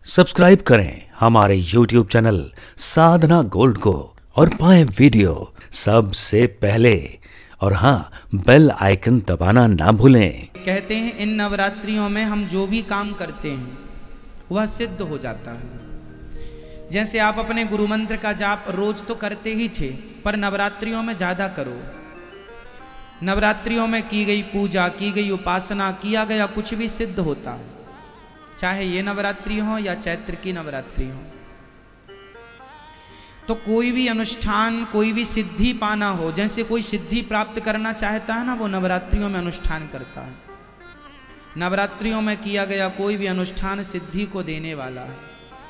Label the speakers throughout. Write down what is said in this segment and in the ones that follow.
Speaker 1: Subscribe करें हमारे YouTube channel साधना gold को और पाएं वीडियो सबसे पहले। और हाँ, बेल आइकन दबाना ना भूलें।
Speaker 2: कहते हैं इन नवरात्रियों में हम जो भी काम करते हैं वह सिद्ध हो जाता है। जैसे आप अपने गुरु मंत्र का जाप रोज तो करते ही थे, पर नवरात्रियों में ज्यादा करो। नवरात्रियों में की गई पूजा, की गई उपासना, किया गया कुछ भी सिद्ध होता है, चाहे ये नवरात्रि हो या चैत्र की नवरात्रि हो। तो कोई भी अनुष्ठान, कोई भी सिद्धि पाना हो, जैसे कोई सिद्धि प्राप्त करना चाहता है ना, वो नवरात्रियों में अनुष्ठान करता है। नवरात्रियों में किया गया कोई भी अनुष्ठान सिद्धि को देने वाला है।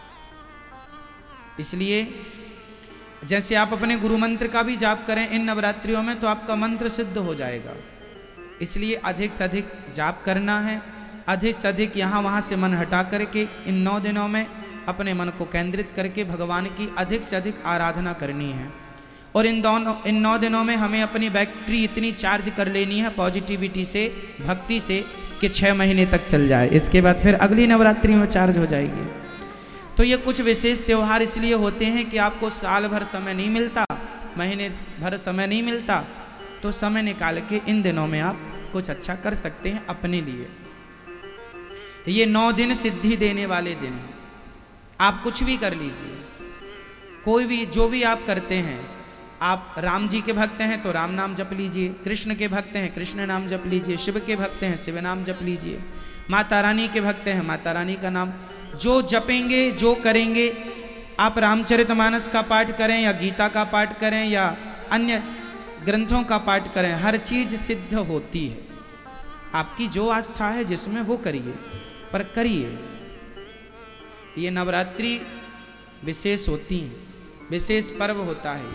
Speaker 2: इसलिए जैसे आप अपने गुरु मंत्र का भी जाप करें इन नवरात्रियों में, तो आपका मंत्र सिद्ध हो जाएगा। इसलिए अधिक से अधिक जाप करना है, अधिक से अधिक यहाँ वहाँ से मन हटा करके इन 9 दिनों में अपने मन को केंद्रित करके भगवान की अधिक से अधिक आराधना करनी है। और इन 9 दिनों में हमें अपनी बैटरी इतनी चार्ज कर लेनी है पॉजिटिविटी से, भक्ति से, कि 6 महीने तक चल जाए। इसके बाद फिर अगली नवरात्रि में चार्ज हो जाएगी। तो ये कुछ विशेष त्यौहार इसलिए होते हैं कि आपको साल भर समय नहीं मिलता, महीने भर समय नहीं मिलता, तो समय निकाल के इन दिनों में आप कुछ अच्छा कर सकते हैं अपने लिए। ये 9 दिन सिद्धि देने वाले दिन हैं। आप कुछ भी कर लीजिए, कोई भी जो भी आप करते हैं। आप राम जी के भक्त हैं तो राम नाम जप लीजिए, कृष्ण के भक्त हैं कृष्ण नाम जप लीजिए, शिव के भक्त हैं शिव नाम जप लीजिए, माता रानी के भक्त हैं माता रानी का नाम जो जपेंगे, जो करेंगे। आप रामचरितमानस का पाठ करें या गीता का पाठ करें या अन्य ग्रंथों का पाठ करें, हर चीज सिद्ध होती है। आपकी जो आस्था है जिसमें वो करिए, पर करिए। ये नवरात्रि विशेष होती है, विशेष पर्व होता है।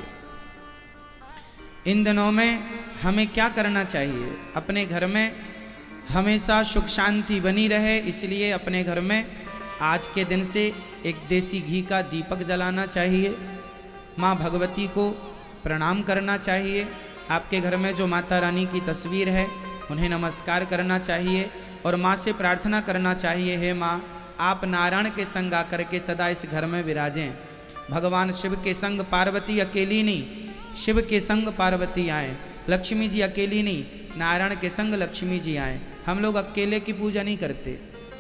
Speaker 2: इन दिनों में हमें क्या करना चाहिए? अपने घर में हमेशा सुख शांति बनी रहे, इसलिए अपने घर में आज के दिन से एक देसी घी का दीपक जलाना चाहिए। माँ भगवती को प्रणाम करना चाहिए। आपके घर में जो माता रानी की तस्वीर है उन्हें नमस्कार करना चाहिए और माँ से प्रार्थना करना चाहिए, हे माँ, आप नारायण के संग आकर के सदा इस घर में विराजें। भगवान शिव के संग पार्वती अकेली नहीं, शिव के संग पार्वती आए। लक्ष्मी जी अकेली नहीं, नारायण के संग लक्ष्मी जी आए। हम लोग अकेले की पूजा नहीं करते,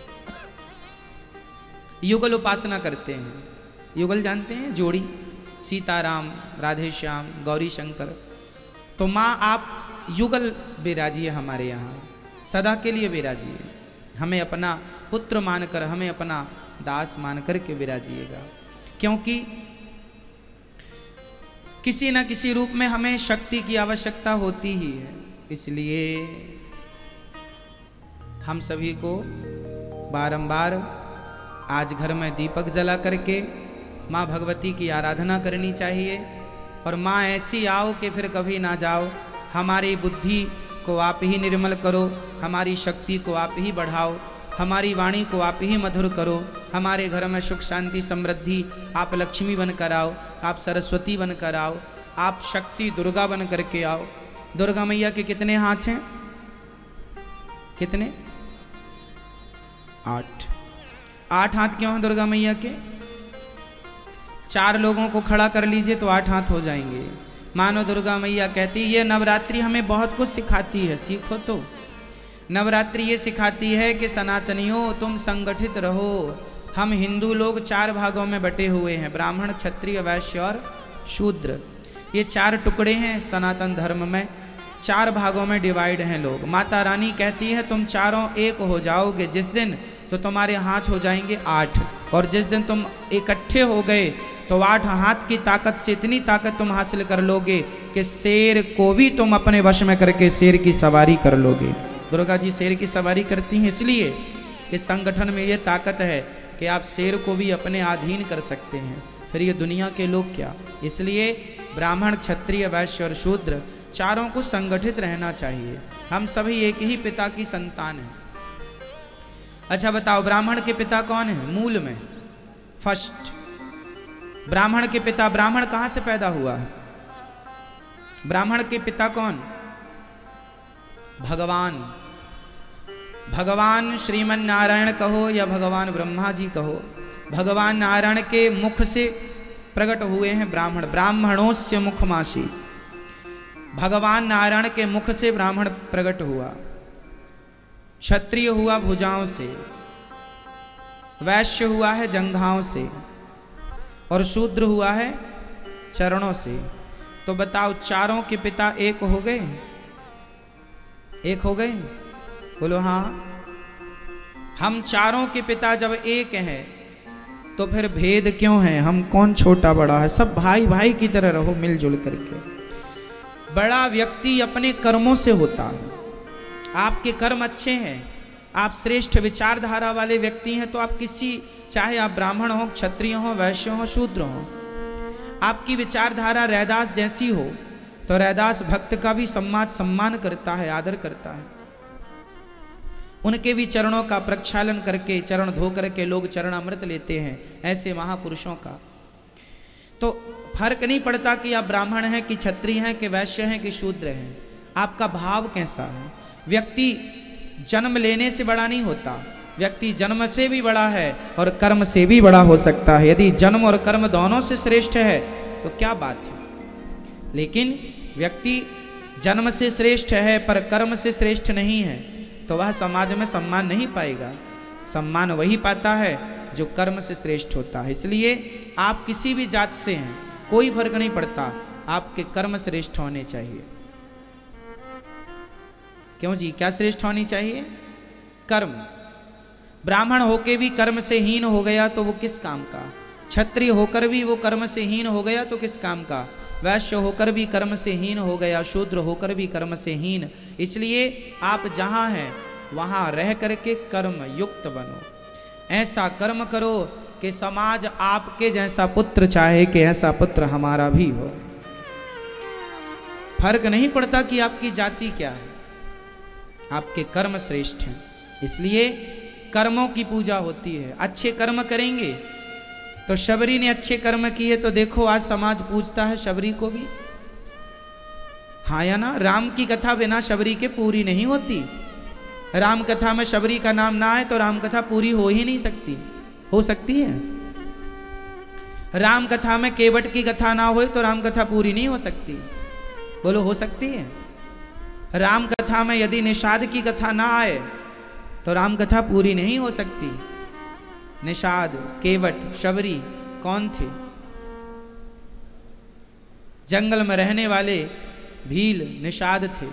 Speaker 2: युगल उपासना करते हैं। युगल जानते हैं? जोड़ी, सीताराम, राधे श्याम, गौरी शंकर। तो माँ आप युगल विराजिए हमारे यहाँ, सदा के लिए विराजिए। हमें अपना पुत्र मानकर, हमें अपना दास मानकर के विराजिएगा, क्योंकि किसी न किसी रूप में हमें शक्ति की आवश्यकता होती ही है। इसलिए हम सभी को बारंबार आज घर में दीपक जला करके माँ भगवती की आराधना करनी चाहिए। और माँ ऐसी आओ कि फिर कभी ना जाओ। हमारी बुद्धि को आप ही निर्मल करो, हमारी शक्ति को आप ही बढ़ाओ, हमारी वाणी को आप ही मधुर करो। हमारे घर में सुख शांति समृद्धि आप लक्ष्मी बनकर आओ, आप सरस्वती बनकर आओ, आप शक्ति दुर्गा बन करके आओ। दुर्गा मैया के कितने हाथ हैं? कितने? 8 हाथ क्यों हैं दुर्गा मैया के? 4 लोगों को खड़ा कर लीजिए तो 8 हाथ हो जाएंगे। मानो दुर्गा मैया कहती, ये नवरात्रि हमें बहुत कुछ सिखाती है, सीखो तो। नवरात्रि ये सिखाती है कि सनातनियों तुम संगठित रहो। हम हिंदू लोग 4 भागों में बटे हुए हैं, ब्राह्मण, क्षत्रिय, वैश्य और शूद्र। ये 4 टुकड़े हैं सनातन धर्म में, 4 भागों में डिवाइड हैं लोग। माता रानी कहती है तुम चारों एक हो जाओगे जिस दिन, तो तुम्हारे हाथ हो जाएंगे 8। और जिस दिन तुम इकट्ठे हो गए तो 8 हाथ की ताकत से इतनी ताकत तुम हासिल कर लोगे कि शेर को भी तुम अपने वश में करके शेर की सवारी कर लोगे। दुर्गा जी शेर की सवारी करती हैं, इसलिए इस संगठन में ये ताकत है कि आप शेर को भी अपने अधीन कर सकते हैं। फिर ये दुनिया के लोग क्या। इसलिए ब्राह्मण, क्षत्रिय, वैश्य और शूद्र चारों को संगठित रहना चाहिए। हम सभी एक ही पिता की संतान हैं। अच्छा बताओ, ब्राह्मण के पिता कौन है? मूल में फर्स्ट ब्राह्मण के पिता, ब्राह्मण कहां से पैदा हुआ है? ब्राह्मण के पिता कौन? भगवान। भगवान श्रीमन नारायण कहो या भगवान ब्रह्मा जी कहो, भगवान नारायण के मुख से प्रकट हुए हैं ब्राह्मण। ब्राह्मणोस्य मुखमासी, भगवान नारायण के मुख से ब्राह्मण प्रकट हुआ। क्षत्रिय हुआ भुजाओं से, वैश्य हुआ है जंघाओं से, और शूद्र हुआ है चरणों से। तो बताओ, चारों के पिता एक हो गए? एक हो गए? बोलो हाँ। हम चारों के पिता जब एक हैं तो फिर भेद क्यों है? हम कौन छोटा बड़ा है? सब भाई भाई की तरह रहो मिलजुल करके। बड़ा व्यक्ति अपने कर्मों से होता है। आपके कर्म अच्छे हैं, आप श्रेष्ठ विचारधारा वाले व्यक्ति हैं, तो आप किसी, चाहे आप ब्राह्मण हो, क्षत्रिय हो, वैश्य हो, शूद्र हो, आपकी विचारधारा रैदास जैसी हो तो रैदास भक्त का भी सम्मान करता है, आदर करता है। उनके भी चरणों का प्रक्षालन करके, चरण धो करके लोग चरण अमृत लेते हैं, ऐसे महापुरुषों का। तो फर्क नहीं पड़ता कि आप ब्राह्मण हैं कि क्षत्रिय हैं कि वैश्य हैं कि शूद्र हैं, आपका भाव कैसा है। व्यक्ति जन्म लेने से बड़ा नहीं होता, व्यक्ति जन्म से भी बड़ा है और कर्म से भी बड़ा हो सकता है। यदि जन्म और कर्म दोनों से श्रेष्ठ है तो क्या बात है। लेकिन व्यक्ति जन्म से श्रेष्ठ है पर कर्म से श्रेष्ठ नहीं है तो वह समाज में सम्मान नहीं पाएगा। सम्मान वही पाता है जो कर्म से श्रेष्ठ होता है। इसलिए आप किसी भी जात से हैं, कोई फर्क नहीं पड़ता, आपके कर्म श्रेष्ठ होने चाहिए। क्यों जी, क्या श्रेष्ठ होनी चाहिए? कर्म। ब्राह्मण होकर भी कर्म से हीन हो गया तो वो किस काम का? क्षत्रिय होकर भी वो कर्म से हीन हो गया तो किस काम का? वैश्य होकर भी कर्म से हीन हो गया, शूद्र होकर भी कर्म से हीन। इसलिए आप जहाँ हैं वहाँ रह करके कर्म युक्त बनो। ऐसा कर्म करो कि समाज आपके जैसा पुत्र चाहे कि ऐसा पुत्र हमारा भी हो। फर्क नहीं पड़ता कि आपकी जाति क्या है, आपके कर्म श्रेष्ठ हैं। इसलिए कर्मों की पूजा होती है। अच्छे कर्म करेंगे तो शबरी ने अच्छे कर्म किए तो देखो आज समाज पूजता है शबरी को भी। हाँ या ना? राम की कथा बिना शबरी के पूरी नहीं होती। राम कथा में शबरी का नाम ना आए तो राम कथा पूरी हो ही नहीं सकती। हो सकती है? राम कथा में केवट की कथा ना हो तो राम कथा पूरी नहीं हो सकती। बोलो हो सकती है? राम कथा में यदि निषाद की कथा ना आए तो राम कथा पूरी नहीं हो सकती। निषाद, केवट, शबरी कौन थे? जंगल में रहने वाले भील निषाद थे,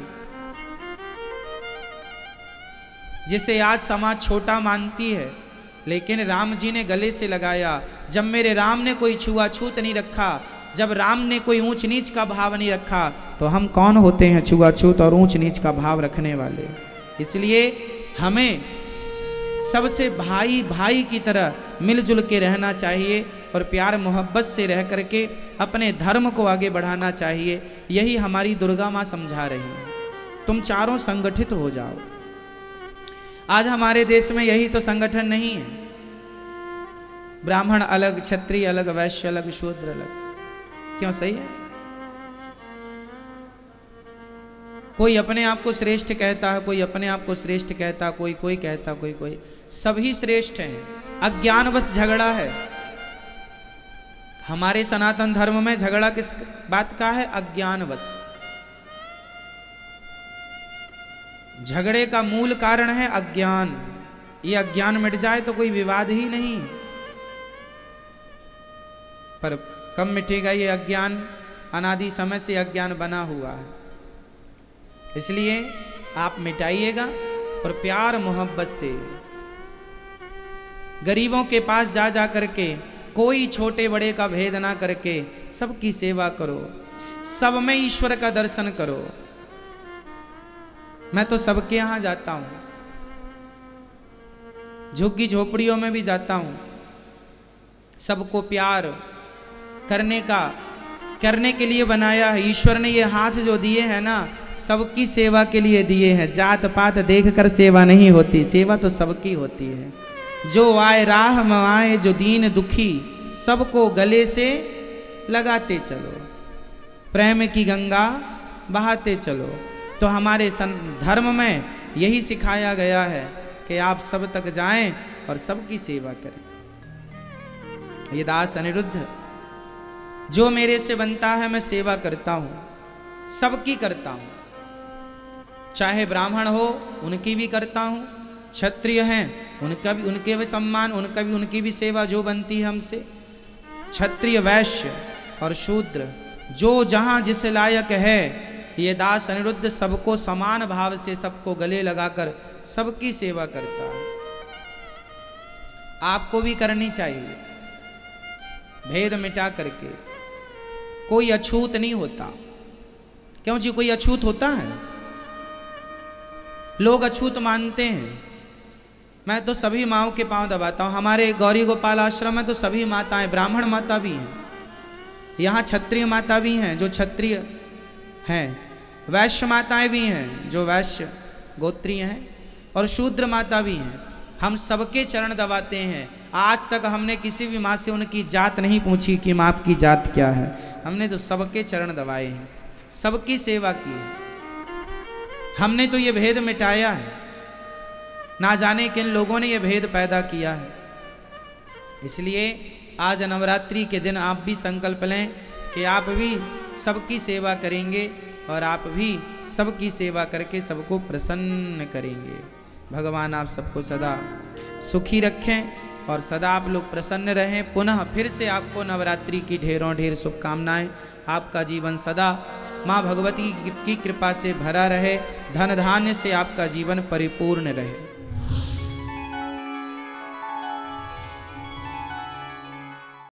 Speaker 2: जिसे आज समाज छोटा मानती है। लेकिन राम जी ने गले से लगाया। जब मेरे राम ने कोई छुआछूत नहीं रखा, जब राम ने कोई ऊंच नीच का भाव नहीं रखा, तो हम कौन होते हैं छुआछूत और ऊंच नीच का भाव रखने वाले। इसलिए हमें सबसे भाई भाई की तरह मिलजुल के रहना चाहिए और प्यार मोहब्बत से रह करके अपने धर्म को आगे बढ़ाना चाहिए। यही हमारी दुर्गा माँ समझा रही है। तुम चारों संगठित हो जाओ। आज हमारे देश में यही तो संगठन नहीं है। ब्राह्मण अलग, क्षत्रिय अलग, वैश्य अलग, शूद्र अलग। क्यों? सही है? कोई अपने आप को श्रेष्ठ कहता है, कोई अपने आप को श्रेष्ठ कहता, कोई कोई कहता, कोई कोई। सभी श्रेष्ठ हैं। अज्ञानवश झगड़ा है। हमारे सनातन धर्म में झगड़ा किस बात का है? अज्ञानवश। झगड़े का मूल कारण है अज्ञान। ये अज्ञान मिट जाए तो कोई विवाद ही नहीं। पर कब मिटेगा ये अज्ञान? अनादि समय से अज्ञान बना हुआ है। इसलिए आप मिटाइएगा और प्यार मोहब्बत से गरीबों के पास जा जा करके, कोई छोटे बड़े का भेद ना करके सबकी सेवा करो। सब में ईश्वर का दर्शन करो। मैं तो सबके यहाँ जाता हूँ, झुग्गी झोपड़ियों में भी जाता हूँ। सबको प्यार करने के लिए बनाया है। ईश्वर ने ये हाथ जो दिए हैं ना, सबकी सेवा के लिए दिए हैं। जात पात देखकर सेवा नहीं होती, सेवा तो सबकी होती है। जो आए राह में आए, जो दीन दुखी, सबको गले से लगाते चलो, प्रेम की गंगा बहाते चलो। तो हमारे धर्म में यही सिखाया गया है कि आप सब तक जाएं और सबकी सेवा करें। ये दास अनिरुद्ध, जो मेरे से बनता है मैं सेवा करता हूं, सबकी करता हूं, चाहे ब्राह्मण हो उनकी भी करता हूं, क्षत्रिय हैं उनका भी, उनके भी सम्मान, उनकी भी सेवा जो बनती है हमसे। क्षत्रिय, वैश्य और शूद्र जो जहां जिस लायक है, ये दास अनिरुद्ध सबको समान भाव से, सबको गले लगाकर सबकी सेवा करता है। आपको भी करनी चाहिए, भेद मिटा करके। कोई अछूत नहीं होता। क्यों जी, कोई अछूत होता है? लोग अछूत मानते हैं। मैं तो सभी माओं के पांव दबाता हूं। हमारे गौरी गोपाल आश्रम में तो सभी माताएं, ब्राह्मण माता भी हैं, यहाँ क्षत्रिय माता भी हैं जो क्षत्रिय हैं, वैश्य माताएं भी हैं जो वैश्य गोत्रीय हैं, और शूद्र माता भी हैं। हम सबके चरण दबाते हैं। आज तक हमने किसी भी माँ से उनकी जात नहीं पूछी कि माँ आपकी जात क्या है। हमने तो सबके चरण दबाए हैं, सबकी सेवा की है। हमने तो ये भेद मिटाया है। ना जाने किन लोगों ने ये भेद पैदा किया है। इसलिए आज नवरात्रि के दिन आप भी संकल्प लें कि आप भी सबकी सेवा करेंगे और आप भी सबकी सेवा करके सबको प्रसन्न करेंगे। भगवान आप सबको सदा सुखी रखें और सदा आप लोग प्रसन्न रहें। पुनः फिर से आपको नवरात्रि की ढेरों ढेर शुभकामनाएं। आपका जीवन सदा माँ भगवती की कृपा से भरा रहे, धन धान्य से आपका जीवन परिपूर्ण रहे।